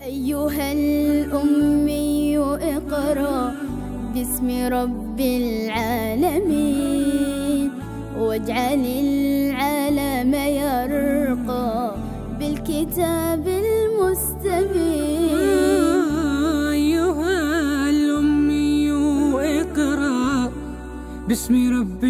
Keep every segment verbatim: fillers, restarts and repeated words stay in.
أيها الأمي اقرأ باسم رب العالمين، واجعل العالم يرقى بالكتاب المستبين. أيها الأمي اقرأ باسم رب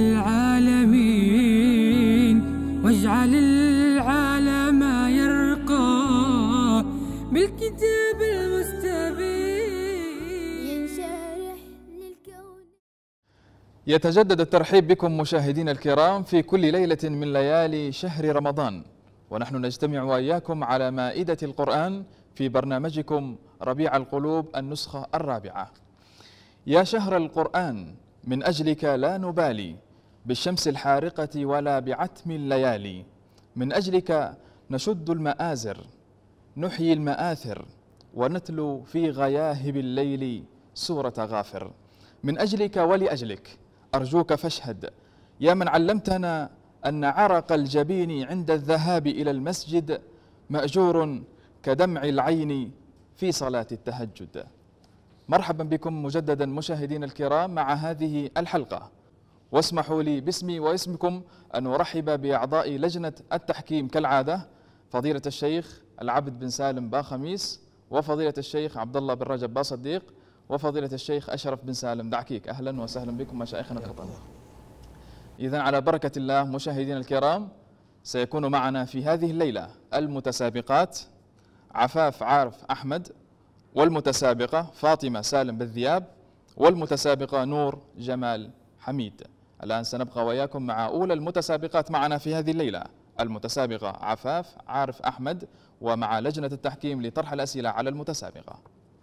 العالمين، واجعل العالم يرقى بالكتاب المستبين. ينشرح للكون. يتجدد الترحيب بكم مشاهدينا الكرام في كل ليلة من ليالي شهر رمضان، ونحن نجتمع وإياكم على مائدة القرآن في برنامجكم ربيع القلوب النسخة الرابعة. يا شهر القرآن من أجلك لا نبالي بالشمس الحارقة ولا بعتم الليالي، من أجلك نشد المآزر نحيي المآثر ونتلو في غياهب الليل سورة غافر. من أجلك ولأجلك أرجوك فاشهد يا من علمتنا أن عرق الجبين عند الذهاب إلى المسجد مأجور كدمع العين في صلاة التهجد. مرحبا بكم مجددا مشاهدين الكرام مع هذه الحلقة، واسمحوا لي باسمي واسمكم أن أرحب بأعضاء لجنة التحكيم كالعادة، فضيلة الشيخ العبد بن سالم باخميس، وفضيلة الشيخ عبد الله بن رجب باصديق، وفضيلة الشيخ أشرف بن سالم دعكيك. أهلا وسهلا بكم مشايخنا الفضلاء. إذن على بركة الله مشاهدينا الكرام، سيكون معنا في هذه الليلة المتسابقات عفاف عارف أحمد، والمتسابقة فاطمة سالم بالذياب، والمتسابقة نور جمال حميد. الآن سنبقى وإياكم مع أولى المتسابقات معنا في هذه الليلة، المتسابقة عفاف عارف أحمد، ومع لجنة التحكيم لطرح الأسئلة على المتسابقة.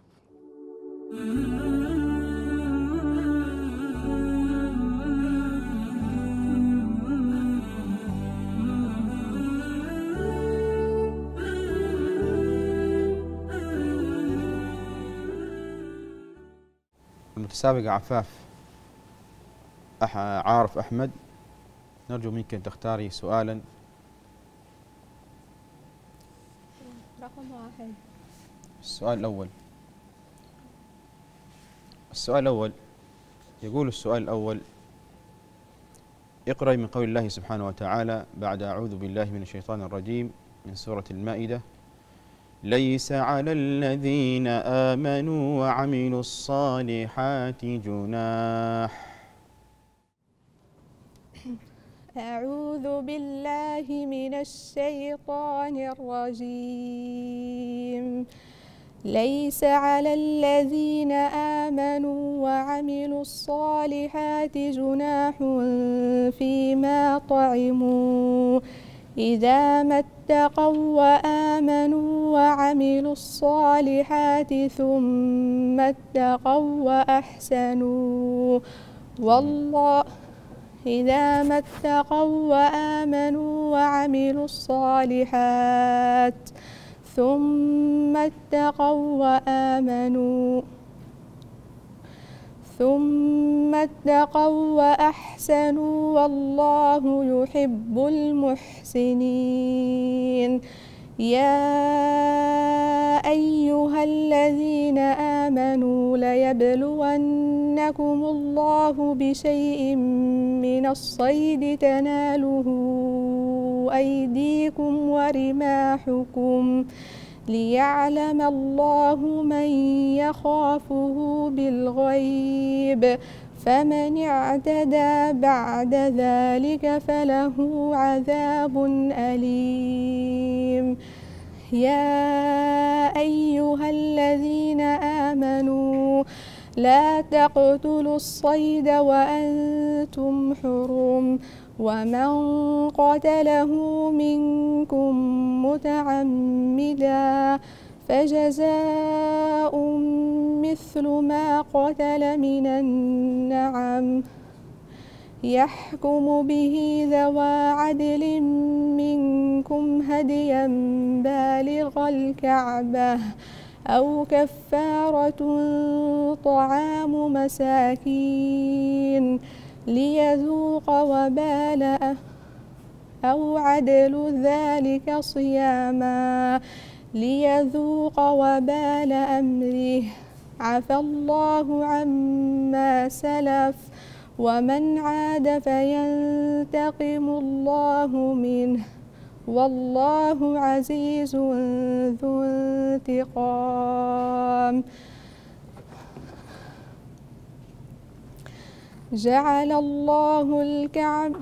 المتسابقة عفاف أح... عارف أحمد، نرجو منك أن تختاري سؤالا. رقم واحد. السؤال الأول. السؤال الأول يقول السؤال الأول: اقرأي من قول الله سبحانه وتعالى بعد أعوذ بالله من الشيطان الرجيم من سورة المائدة: ليس على الذين آمنوا وعملوا الصالحات جناح. أعوذ بالله من الشيطان الرجيم. ليس على الذين آمنوا وعملوا الصالحات جناح فيما طعموا إذا ما اتقوا وآمنوا وعملوا الصالحات ثم اتقوا وأحسنوا والله إذا ما اتقوا وآمنوا وعملوا الصالحات ثم اتقوا وآمنوا ثم اتقوا وأحسنوا والله يحب المحسنين. يا أيها الذين آمنوا ليبلونكم الله بشيء من الصيد تناله أيديكم ورماحكم ليعلم الله من يخافه بالغيب، فمن اعتدى بعد ذلك فله عذاب أليم. يا أيها الذين آمنوا لا تقتلوا الصيد وأنتم حرم، ومن قتله منكم متعمدا فجزاء مثل ما قتل من النعم يحكم به ذوى عدل منكم هديا بالغ الكعبة أو كفارة طعام مساكين ليذوق وبال أو عدل ذلك صياما ليذوق وبال أمره. عفى الله عما سلف ومن عاد فينتقم الله منه والله عزيز ذو انتقام. جعل الله الكعبة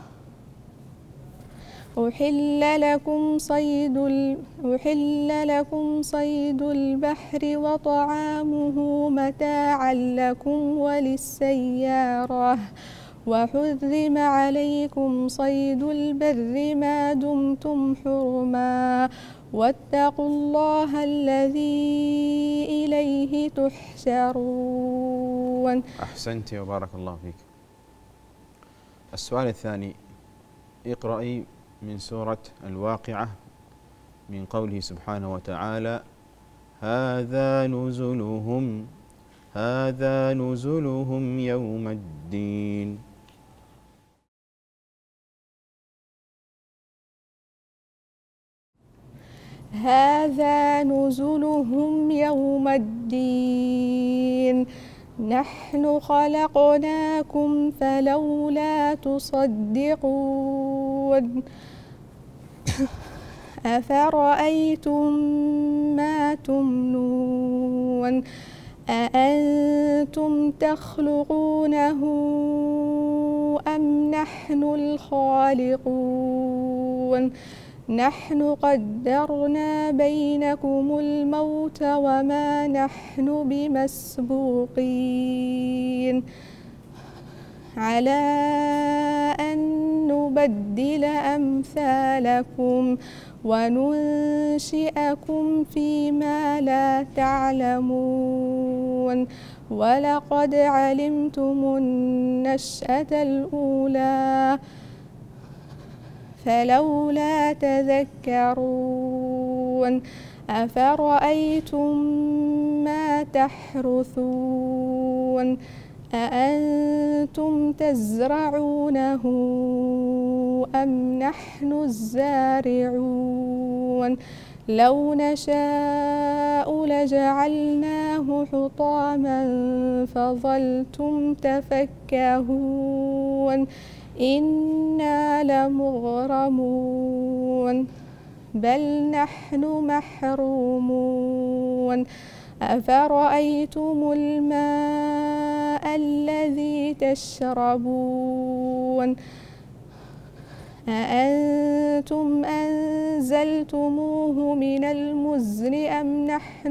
أحل لكم صيد ال... أحل لكم صيد البحر وطعامه متاعا لكم وللسيارة وحرم عليكم صيد البر ما دمتم حرما واتقوا الله الذي إليه تحشرون. أحسنت وبارك الله فيك. السؤال الثاني، اقرأي من سورة الواقعة من قوله سبحانه وتعالى: هذا نزلهم هذا نزلهم يوم الدين. هذا نزلهم يوم الدين نحن خلقناكم فلولا تصدقون. أفرأيتم ما تمنون أأنتم تخلقونه أم نحن الخالقون نحن قدرنا بينكم الموت وما نحن بمسبوقين على أن نبدل أمثالكم وننشئكم فيما لا تعلمون ولقد علمتم النشأة الأولى فلولا تذكرون. أفرأيتم ما تحرثون أأنتم تزرعونه أم نحن الزارعون لو نشاء لجعلناه حطاما فظلتم تفكهون إنا لمغرمون بل نحن محرومون. أفرأيتم الماء الذي تشربون أأنتم أنزلتموه من المزن أم نحن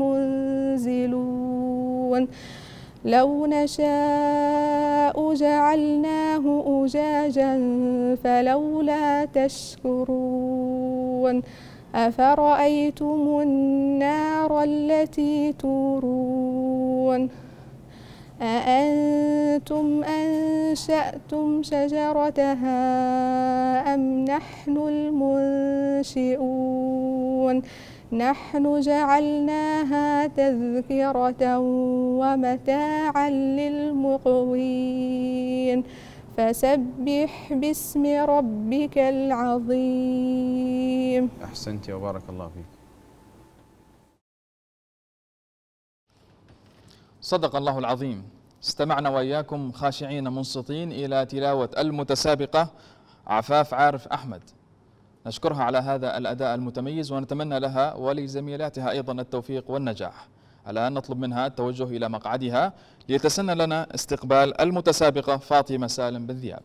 المنزلون لو نشاء جعلناه أجاجا فلولا تشكرون. أفرأيتم النار التي تورون أأنتم أنشأتم شجرتها أم نحن المنشئون نحن جعلناها تذكرة ومتاعا للمقوين فسبح باسم ربك العظيم. أحسنت وبارك الله فيك. صدق الله العظيم. استمعنا وإياكم خاشعين منصتين إلى تلاوة المتسابقة عفاف عارف أحمد، نشكرها على هذا الأداء المتميز ونتمنى لها ولزميلاتها أيضا التوفيق والنجاح. الآن نطلب منها التوجه إلى مقعدها ليتسنى لنا استقبال المتسابقة فاطمة سالم بالذياب.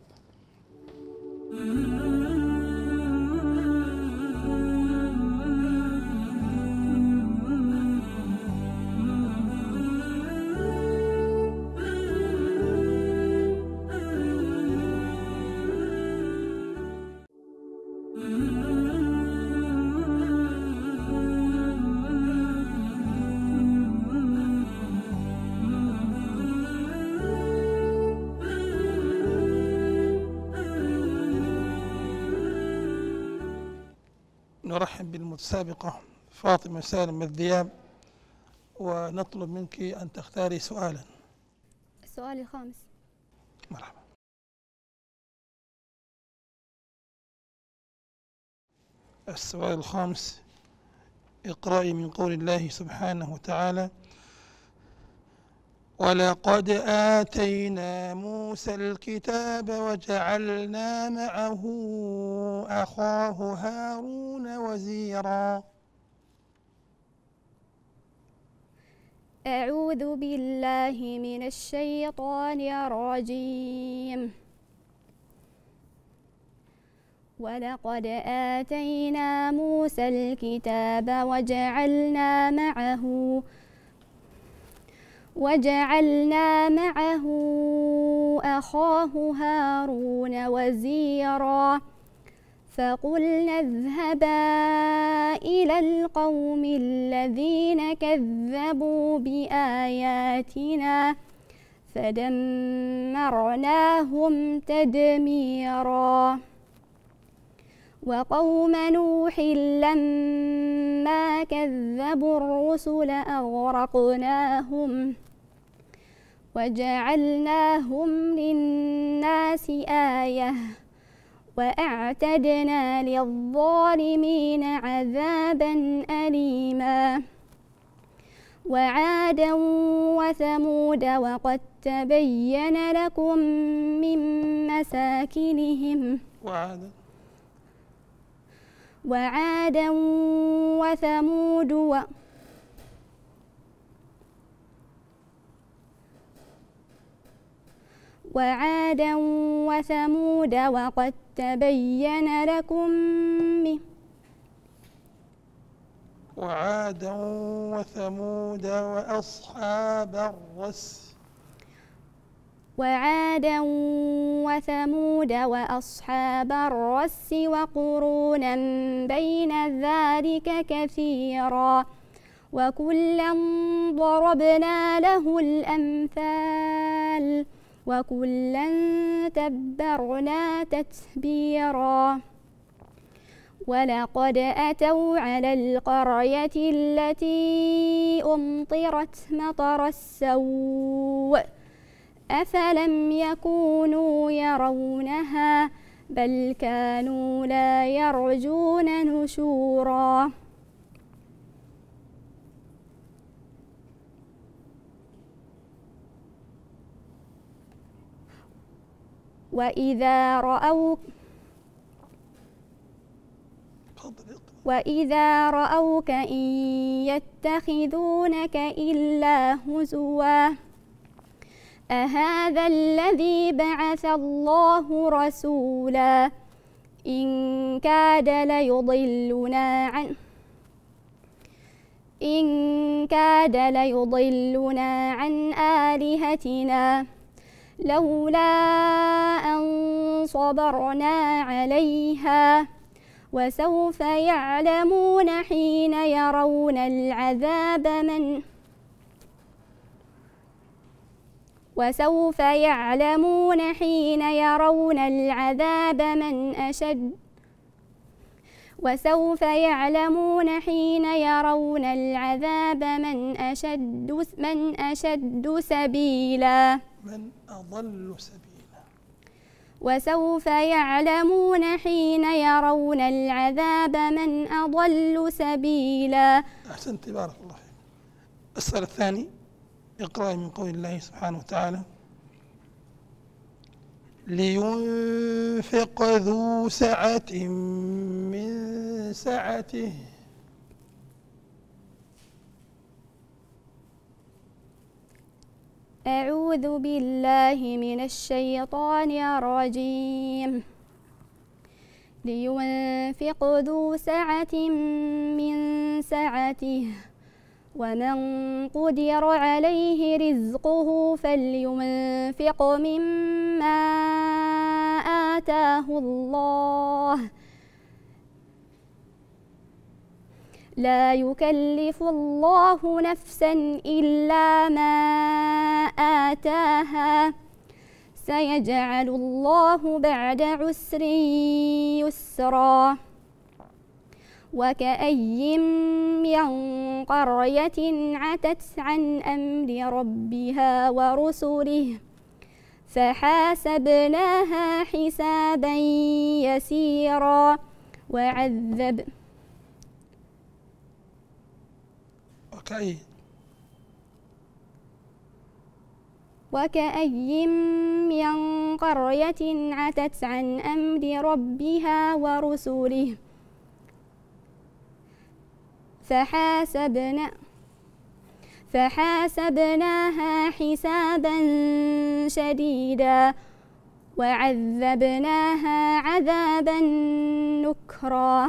نرحب بالمتسابقة فاطمة سالم الذياب ونطلب منك أن تختاري سؤالا. السؤال الخامس. مرحبا. السؤال الخامس اقرأي من قول الله سبحانه وتعالى: ولقد آتينا موسى الكتاب وجعلنا معه أخاه هارون وزيرا. أعوذ بالله من الشيطان الرجيم. ولقد آتينا موسى الكتاب وجعلنا معه وجعلنا معه أخاه هارون وزيرا فقلنا اذهبا إلى القوم الذين كذبوا بآياتنا فدمرناهم تدميرا. وقوم نوح لما كذبوا الرسل أغرقناهم وجعلناهم للناس آية وأعتدنا للظالمين عذابا أليما. وعادا وثمود وقد تبين لكم من مساكنهم وعادا وعادا وثمود و وعادا وثمود وقد تبين لكم من وعادا وثمود وأصحاب الرس وعادا وثمود وأصحاب الرس وقرونا بين ذلك كثيرا وكلا ضربنا له الأمثال وكلا تبرنا تتبيرا. ولقد أتوا على القرية التي أمطرت مطر السوء أفلم يكونوا يرونها بل كانوا لا يرجون نشورا. وإذا رأوك وإذا رأوك إن يتخذونك إلا هزوا أهذا الذي بعث الله رسولا إن كاد ليضلنا عن إن كاد ليضلنا عن آلهتنا لولا أن صبرنا عليها وسوف يعلمون حين يرون العذاب من وسوف يعلمون حين يرون العذاب من أشد وسوف يعلمون حين يرون العذاب من أشد من أشد سبيلا من أضل سبيلا. وسوف يعلمون حين يرون العذاب من أضل سبيلا. أحسنت بارك الله فيك. السؤال الثاني اقرأ من قول الله سبحانه وتعالى: لينفق ذو سعة من سعته أعوذ بالله من الشيطان الرجيم. لينفق ذو سعة من سعته ومن قدر عليه رزقه فلينفق مما آتاه الله لا يكلف الله نفسا إلا ما آتاها سيجعل الله بعد عسر يسرا. وكأي من قرية عتت عن أمر ربها ورسله فحاسبناها حسابا يسيرا وعذب وكأي وكأي من قرية عتت عن أمر ربها ورسله فحاسبنا فحاسبناها حسابا شديدا وعذبناها عذابا نكرا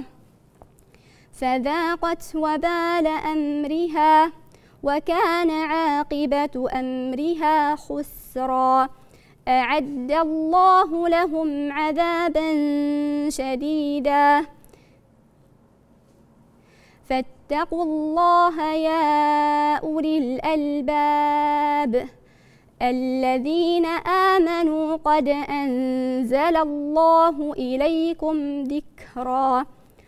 فذاقت وبال أمرها وكان عاقبة أمرها خسرا أعد الله لهم عذابا شديدا فاتقوا الله يا أولي الألباب الذين آمنوا قد أنزل الله إليكم ذكرا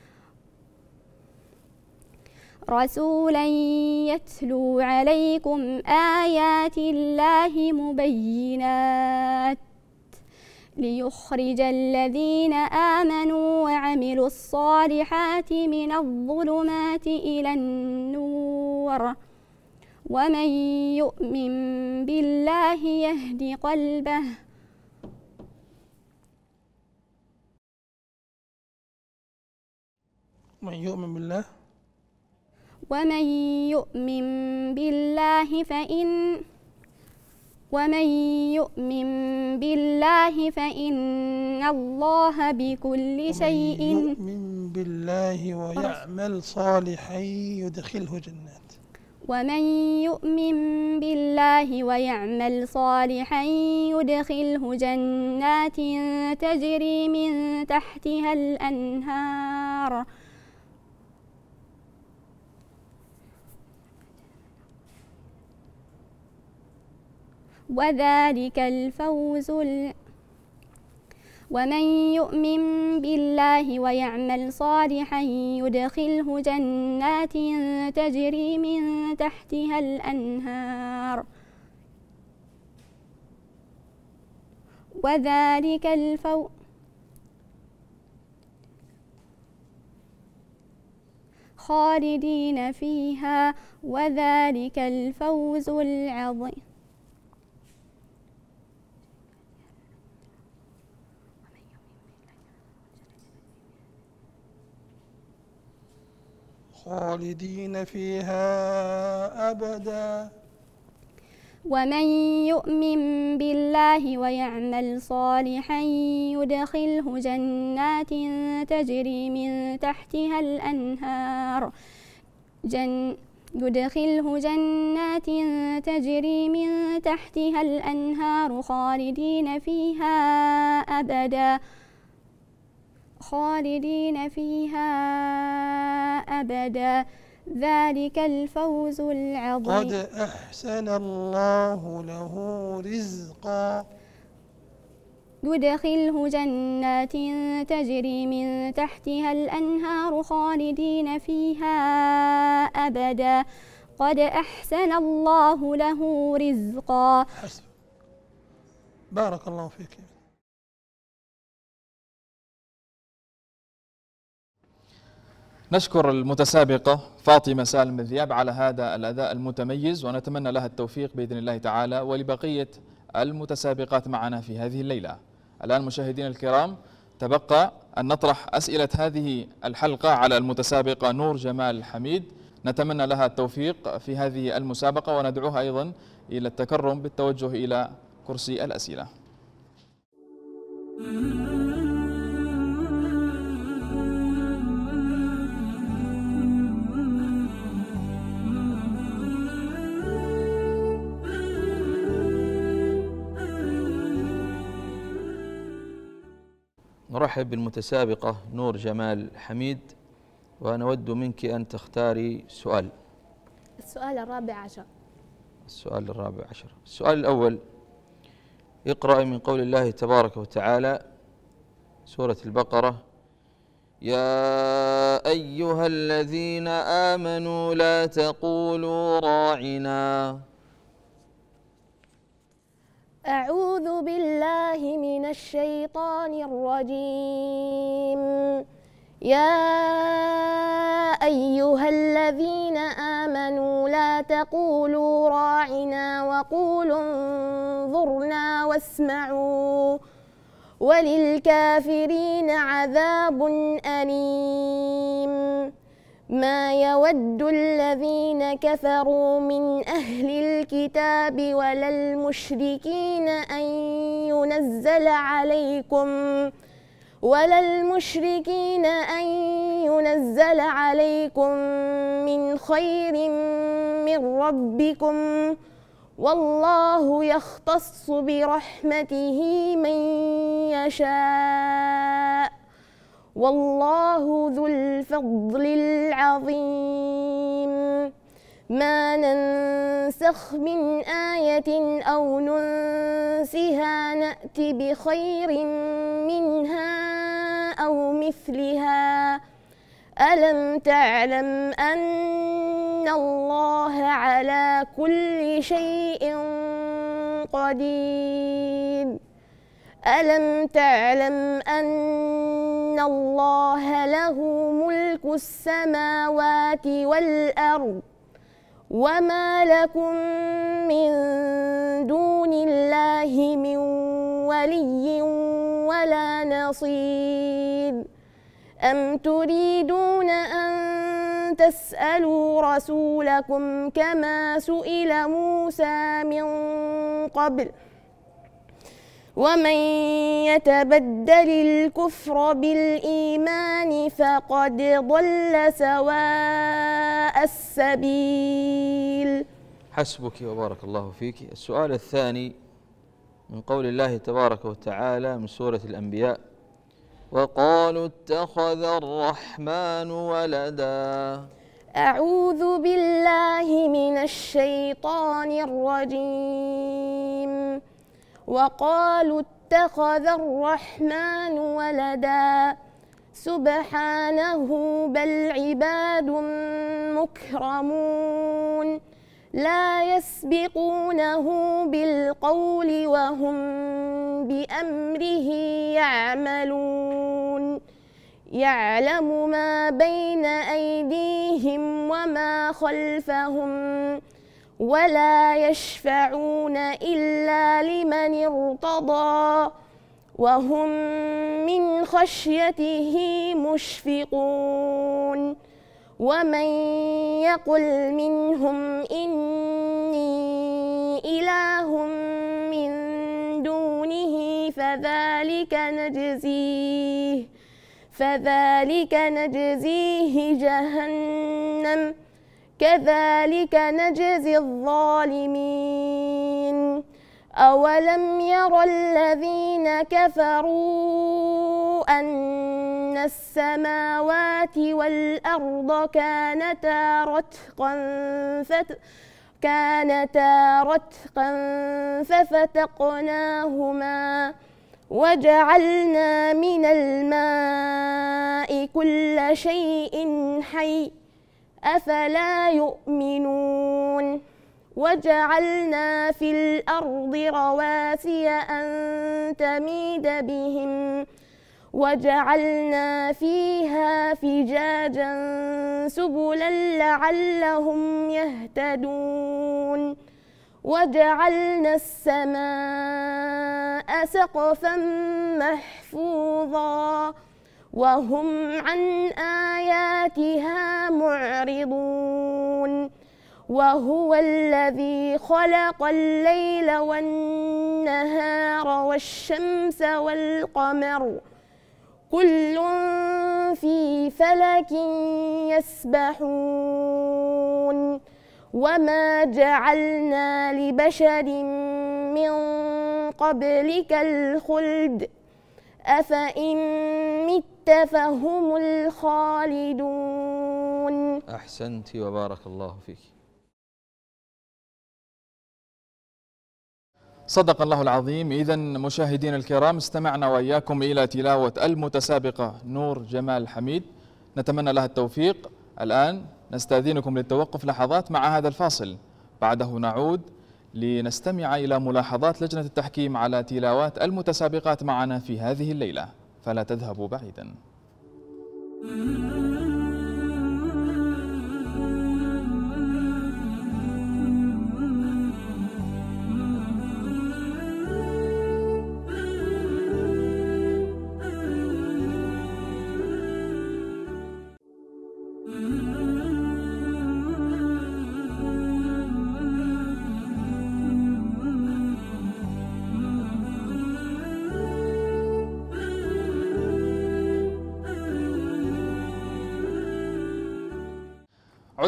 رسولا يتلو عليكم آيات الله مبينات ليخرج الذين آمنوا وعملوا الصالحات من الظلمات إلى النور ومن يؤمن بالله يهد قلبه من يؤمن بالله ومن يؤمن بالله فإن ومن يؤمن بالله فإن الله بكل شيء ومن يؤمن بالله ويعمل صالحا يدخله جنات ومن يؤمن بالله ويعمل صالحا يدخله جنات تجري من تحتها الأنهار وذلك الفوز ال... ومن يؤمن بالله ويعمل صالحا يدخله جنات تجري من تحتها الأنهار وذلك الفوز خالدين فيها وذلك الفوز العظيم خالدين فيها أبدا ومن يؤمن بالله ويعمل صالحا يدخله جنات تجري من تحتها الأنهار جن يدخله جنات تجري من تحتها الأنهار خالدين فيها أبدا خالدين فيها أبدا ذلك الفوز العظيم قد أحسن الله له رزقا يدخله جنات تجري من تحتها الأنهار خالدين فيها أبدا قد أحسن الله له رزقا حسب بارك الله فيك. نشكر المتسابقة فاطمة سالم الذياب على هذا الأداء المتميز ونتمنى لها التوفيق بإذن الله تعالى ولبقية المتسابقات معنا في هذه الليلة. الآن مشاهدينا الكرام تبقى أن نطرح أسئلة هذه الحلقة على المتسابقة نور جمال حميد، نتمنى لها التوفيق في هذه المسابقة وندعوها أيضا إلى التكرم بالتوجه إلى كرسي الأسئلة. نرحب بالمتسابقة نور جمال حميد ونود منك أن تختاري سؤال. السؤال الرابع عشر. السؤال الرابع عشر. السؤال الأول: اقرأ من قول الله تبارك وتعالى سورة البقرة: يا أيها الذين آمنوا لا تقولوا راعنا. أعوذ بالله من الشيطان الرجيم. يا أيها الذين آمنوا لا ولا تقولوا راعنا وقولوا انظرنا واسمعوا وللكافرين عذاب أليم. ما يود الذين كفروا من أهل الكتاب ولا المشركين أن ينزل عليكم ولا المشركين أن ينزل عليكم من خير من ربكم والله يختص برحمته من يشاء والله ذو الفضل العظيم. ما ننسخ من آية أو ننسها نأت بخير منها أو مثلها. ألم تعلم أن الله على كل شيء قدير؟ ألم تعلم أن الله له ملك السماوات والأرض وما لكم من دون الله من ولي ولا نصير؟ أم تريدون أن تسألوا رسولكم كما سئل موسى من قبل ومن يتبدل الكفر بالإيمان فقد ضل سواء السبيل. حسبك وبارك الله فيك. السؤال الثاني من قول الله تبارك وتعالى من سورة الأنبياء: وقالوا اتخذ الرحمن ولدا. أعوذ بالله من الشيطان الرجيم. وقالوا اتخذ الرحمن ولدا سبحانه بل عباد مكرمون لا يسبقونه بالقول وهم بأمره يعملون. يعلم ما بين أيديهم وما خلفهم ولا يشفعون إلا لمن ارتضى وهم من خشيته مشفقون. ومن يقل منهم إني إله من دونه فذلك نجزيه فذلك نجزيه جهنم كذلك نجزي الظالمين. أولم ير الذين كفروا أن السماوات والأرض كانتا رتقا فت كانتا رتقا ففتقناهما وجعلنا من الماء كل شيء حي أفلا يؤمنون. وجعلنا في الأرض رواسي أن تميد بهم وجعلنا فيها فجاجا سبلا لعلهم يهتدون. وجعلنا السماء سقفا محفوظا وهم عن آياتها معرضون. وهو الذي خلق الليل والنهار والشمس والقمر كل في فلك يسبحون. وما جعلنا لبشر من قبلك الخلد أفإن مت فهم الخالدون. أحسنت وبارك الله فيك. صدق الله العظيم. إذن مشاهدينا الكرام، استمعنا وإياكم إلى تلاوة المتسابقة نور جمال حميد، نتمنى لها التوفيق. الآن نستأذنكم للتوقف لحظات مع هذا الفاصل، بعده نعود لنستمع إلى ملاحظات لجنة التحكيم على تلاوات المتسابقات معنا في هذه الليلة، فلا تذهبوا بعيدا.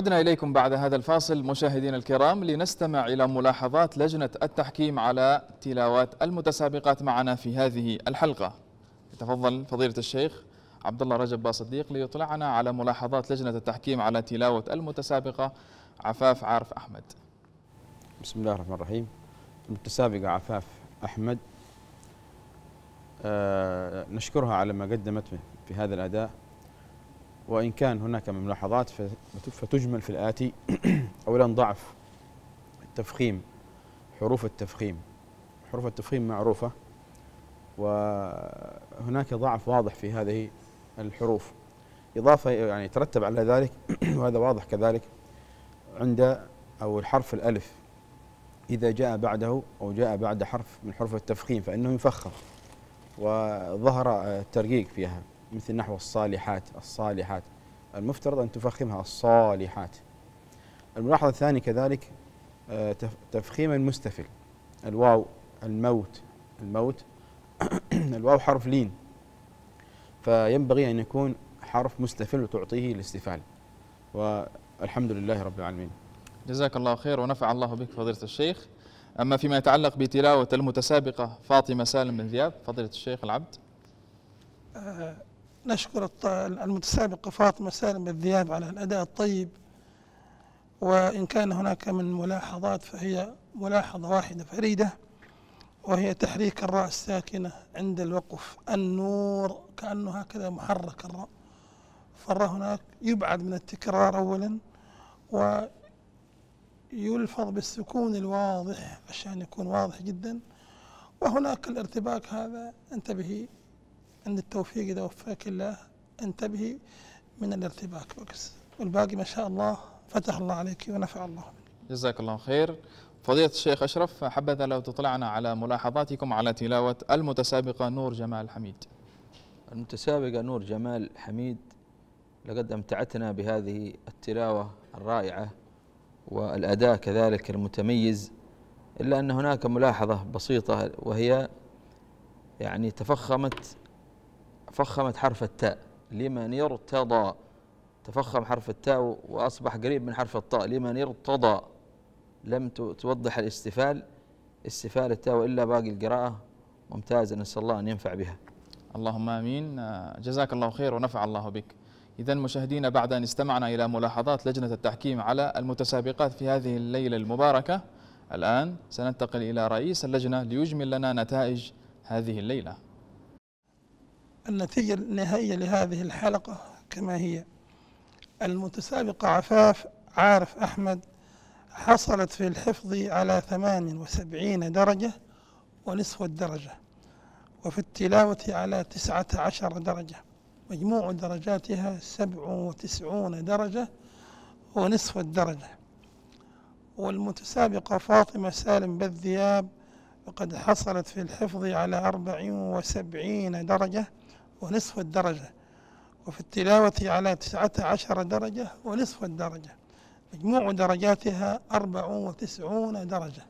عدنا إليكم بعد هذا الفاصل مشاهدينا الكرام لنستمع إلى ملاحظات لجنة التحكيم على تلاوات المتسابقات معنا في هذه الحلقة. يتفضل فضيلة الشيخ عبد الله رجب باصديق ليطلعنا على ملاحظات لجنة التحكيم على تلاوة المتسابقة عفاف عارف أحمد. بسم الله الرحمن الرحيم. المتسابقة عفاف أحمد آه نشكرها على ما قدمت في هذا الأداء، وإن كان هناك من ملاحظات فتجمل في الآتي. أولا ضعف التفخيم، حروف التفخيم حروف التفخيم معروفة، وهناك ضعف واضح في هذه الحروف، إضافة يعني يترتب على ذلك وهذا واضح كذلك عند أو الحرف الألف إذا جاء بعده أو جاء بعد حرف من حروف التفخيم فإنه يفخم، وظهر الترقيق فيها مثل نحو الصالحات الصالحات، المفترض أن تفخمها الصالحات. الملاحظة الثانية كذلك تفخيم المستفل، الواو الموت الموت الواو حرف لين، فينبغي أن يكون حرف مستفل وتعطيه الاستفال، والحمد لله رب العالمين. جزاك الله خير ونفع الله بك فضيلة الشيخ. أما فيما يتعلق بتلاوة المتسابقة فاطمة سالم بن ذياب، فضيلة الشيخ العبد. آه نشكر المتسابقة فاطمة سالم بن ذياب على الأداء الطيب، وإن كان هناك من ملاحظات فهي ملاحظة واحدة فريدة، وهي تحريك الراء الساكنة عند الوقف، النور كأنه هكذا محرك الراء، فالراء هناك يبعد من التكرار أولا ويلفظ بالسكون الواضح عشان يكون واضح جدا، وهناك الارتباك هذا انتبهي عند التوفيق إذا وفاك الله، انتبهي من الارتباك بس، والباقي ما شاء الله فتح الله عليك ونفع الله. جزاك الله خير. فضيلة الشيخ أشرف، حبذا لو تطلعنا على ملاحظاتكم على تلاوة المتسابقة نور جمال حميد. المتسابقة نور جمال حميد لقد أمتعتنا بهذه التلاوة الرائعة والأداء كذلك المتميز، إلا أن هناك ملاحظة بسيطة وهي يعني تفخمت فخمت حرف التاء لمن يرتضى، تفخم حرف التاء وأصبح قريب من حرف الطاء لمن يرتضى، لم توضح الاستفال استفال التاء، وإلا باقي القراءة ممتازة، نسأل الله أن ينفع بها. اللهم آمين. جزاك الله خير ونفع الله بك. إذن مشاهدينا، بعد أن استمعنا إلى ملاحظات لجنة التحكيم على المتسابقات في هذه الليلة المباركة، الآن سننتقل إلى رئيس اللجنة ليجمل لنا نتائج هذه الليلة. النتيجة النهائية لهذه الحلقة كما هي: المتسابقة عفاف عارف أحمد حصلت في الحفظ على ثمان وسبعين درجة ونصف الدرجة، وفي التلاوة على تسعة عشر درجة، مجموع درجاتها سبع وتسعون درجة ونصف الدرجة. والمتسابقة فاطمة سالم بن ذياب وقد حصلت في الحفظ على أربع وسبعين درجة ونصف الدرجة، وفي التلاوة على تسعة عشر درجة ونصف الدرجة، مجموع درجاتها أربع وتسعون درجة.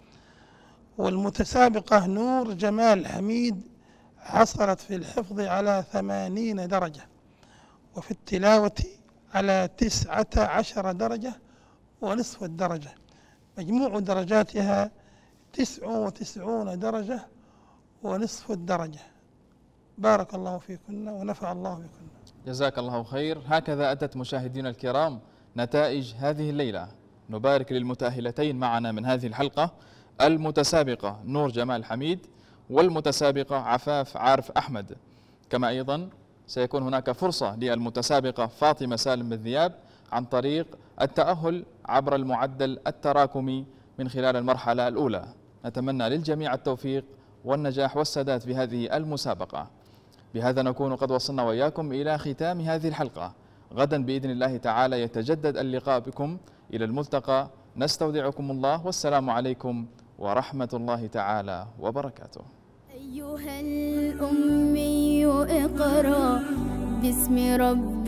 والمتسابقة نور جمال حميد حصلت في الحفظ على ثمانين درجة، وفي التلاوة على تسعة عشر درجة ونصف الدرجة، مجموع درجاتها تسع وتسعون درجة ونصف الدرجة. بارك الله فيكن ونفع الله بكن. جزاك الله خير. هكذا أتت مشاهدينا الكرام نتائج هذه الليلة. نبارك للمتأهلتين معنا من هذه الحلقة، المتسابقة نور جمال حميد والمتسابقة عفاف عارف أحمد. كما أيضا سيكون هناك فرصة للمتسابقة فاطمة سالم بن ذياب عن طريق التأهل عبر المعدل التراكمي من خلال المرحلة الأولى. نتمنى للجميع التوفيق والنجاح والسداد في هذه المسابقة. بهذا نكون قد وصلنا وإياكم إلى ختام هذه الحلقة. غدا بإذن الله تعالى يتجدد اللقاء بكم. إلى الملتقى، نستودعكم الله، والسلام عليكم ورحمة الله تعالى وبركاته. أيها الأمي اقرأ باسم رب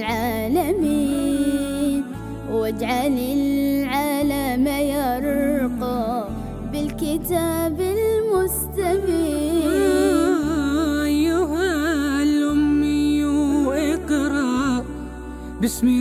العالمين، واجعل العالم يرقى بالكتاب المستبين. أيها الأمي اقرأ باسم